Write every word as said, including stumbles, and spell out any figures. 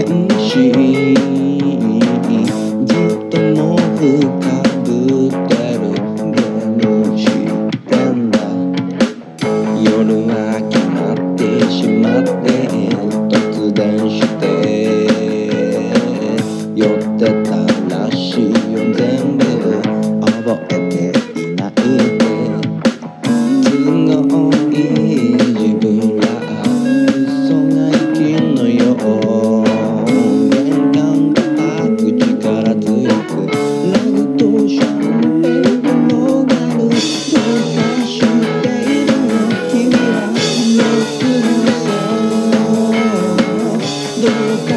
変しずっとも深ぶってるゲームしてんだ。夜は決まってしまって突然して酔ってたらしいよ。全部覚えていないで都合いい自分ら嘘が生きんのよ。玄関が開く力強くラグとシャンペン転がる。どうかしているの君は僕のそうどうか